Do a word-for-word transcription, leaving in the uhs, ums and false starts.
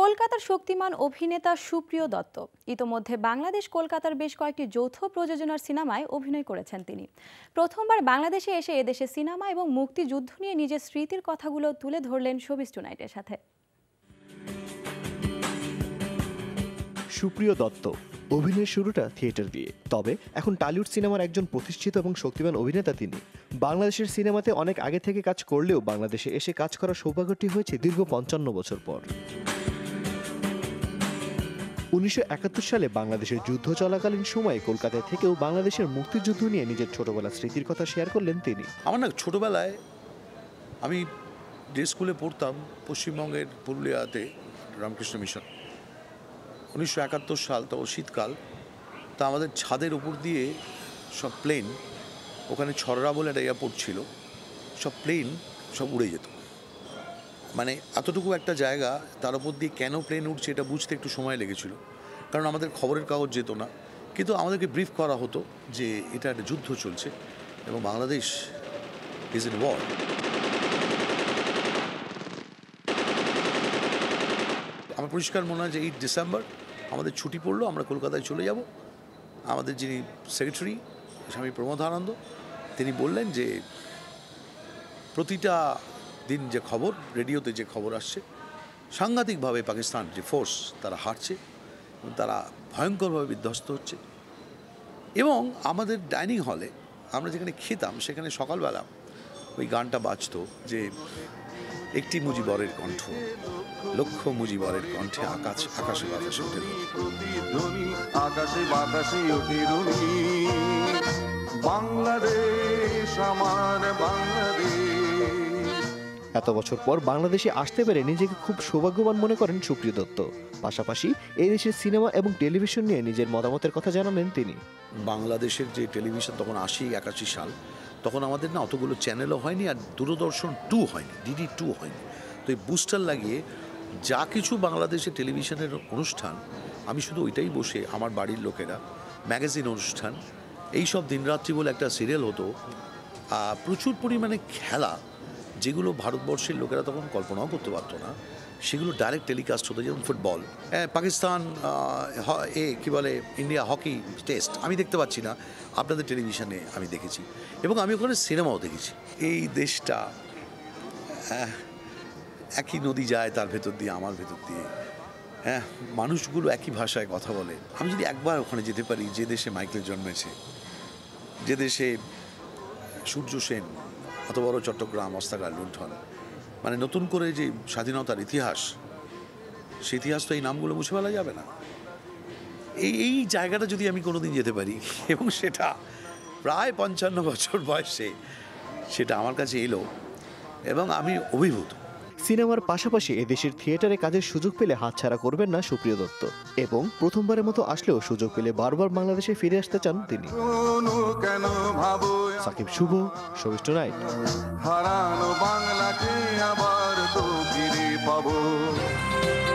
কলকাতার শক্তিমান অভিনেতা সুপ্রিয় দত্ত ইতোমধ্যে বাংলাদেশ কলকাতার বেশ কয়েকটি যৌথ প্রযোজনার সিনেমায় অভিনয় করেছেন তিনি। প্রথমবার বাংলাদেশে এসে এদেশে সিনেমা এবং মুক্তিযুদ্ধ নিয়ে নিজের স্মৃতির কথাগুলো তুলে ধরলেন শোবিজ টুনাইটের সাথে। সুপ্রিয় দত্ত অভিনয়ের শুরুটা থিয়েটার দিয়ে, তবে এখন টলিউড সিনেমার একজন প্রতিষ্ঠিত এবং শক্তিমান অভিনেতা তিনি। বাংলাদেশের সিনেমাতে অনেক আগে থেকে কাজ করলেও বাংলাদেশে এসে কাজ করার সৌভাগ্যটি হয়েছে দীর্ঘ পঞ্চান্ন বছর পর। উনিশশো একাত্তর সালে বাংলাদেশের যুদ্ধ চলাকালীন সময়ে কলকাতায় থেকেও বাংলাদেশের মুক্তিযুদ্ধ নিয়ে নিজের ছোটবেলার স্মৃতির কথা শেয়ার করলেন তিনি। আমার না ছোটবেলায় আমি যে স্কুলে পড়তাম পশ্চিমবঙ্গের পুরুলিয়াতে রামকৃষ্ণ মিশন, উনিশশো একাত্তর সাল তো শীতকাল, তা আমাদের ছাদের উপর দিয়ে সব প্লেন, ওখানে ছড়রা বলে একটা এয়ারপোর্ট ছিল, সব প্লেন সব উড়ে যেত। মানে এতটুকু একটা জায়গা, তার উপর দিয়ে কেন প্লেন উঠছে এটা বুঝতে একটু সময় লেগেছিল, কারণ আমাদের খবরের কাগজ যেত না, কিন্তু আমাদেরকে ব্রিফ করা হতো যে এটা একটা যুদ্ধ চলছে এবং বাংলাদেশ ইজ ইন ওয়ার। আমার পরিষ্কার মনে হয় যে এই ডিসেম্বর আমাদের ছুটি পড়লো, আমরা কলকাতায় চলে যাব। আমাদের যিনি সেক্রেটারি স্বামী প্রমোদ আনন্দ, তিনি বললেন যে প্রতিটা দিন যে খবর রেডিওতে যে খবর আসছে, সাংঘাতিকভাবে পাকিস্তান যে ফোর্স তারা হারছে, তারা ভয়ঙ্করভাবে বিধ্বস্ত হচ্ছে। এবং আমাদের ডাইনিং হলে আমরা যেখানে খেতাম সেখানে সকালবেলা ওই গানটা বাজতো যে একটি মুজিবরের কণ্ঠ, লক্ষ মুজিবরের কণ্ঠে আকাশ আকাশে বাতাসে ওঠে আকাশে বাতাসে ওঠে বাংলাদেশ আমার বাংলাদেশ। এত বছর পর বাংলাদেশে আসতে পেরে নিজেকে খুব সৌভাগ্যবান মনে করেন সুপ্রিয় দত্ত। পাশাপাশি এই দেশের সিনেমা এবং টেলিভিশন নিয়ে নিজের মতামতের কথা জানালেন তিনি। বাংলাদেশের যে টেলিভিশন তখন আশি একাশি সাল, তখন আমাদের না অতগুলো চ্যানেলও হয়নি, আর দূরদর্শন টু হয়নি, ডিডি টু হয়নি। তো এই বুস্টার লাগিয়ে যা কিছু বাংলাদেশের টেলিভিশনের অনুষ্ঠান, আমি শুধু ওইটাই বসে আমার বাড়ির লোকেরা, ম্যাগাজিন অনুষ্ঠান, এইসব দিনরাত্রি বলে একটা সিরিয়াল হতো, প্রচুর পরিমাণে খেলা যেগুলো ভারতবর্ষের লোকেরা তখন কল্পনাও করতে পারতো না, সেগুলো ডাইরেক্ট টেলিকাস্ট হতো। যেমন ফুটবল, পাকিস্তান এ কী বলে ইন্ডিয়া হকি টেস্ট আমি দেখতে পাচ্ছি না, আপনাদের টেলিভিশনে আমি দেখেছি, এবং আমি ওখানে সিনেমাও দেখেছি। এই দেশটা একই নদী যায় তার ভেতর দিয়ে, আমার ভেতর দিয়ে, হ্যাঁ, মানুষগুলো একই ভাষায় কথা বলে। আমি যদি একবার ওখানে যেতে পারি, যে দেশে মাইকেল জন্মেছে, যে দেশে সূর্য সেন, অত বড় চট্টগ্রাম, অস্ত্রাগার লুণ্ঠন, মানে নতুন করে যে স্বাধীনতার ইতিহাস, সেই ইতিহাস তো এই নামগুলো মুছে ফেলা যাবে না। এই এই জায়গাটা যদি আমি কোনোদিন যেতে পারি, এবং সেটা প্রায় পঞ্চান্ন বছর বয়সে সেটা আমার কাছে এলো, এবং আমি অভিভূত। সিনেমার পাশাপাশি এদেশের থিয়েটারে কাজের সুযোগ পেলে হাতছাড়া করবেন না সুপ্রিয় দত্ত, এবং প্রথমবারের মতো আসলেও সুযোগ পেলে বারবার বাংলাদেশে ফিরে আসতে চান তিনি। Shakib Shuvo, showbiz tonight. হারানো বাংলাকে আবার তো ফিরে পাবো।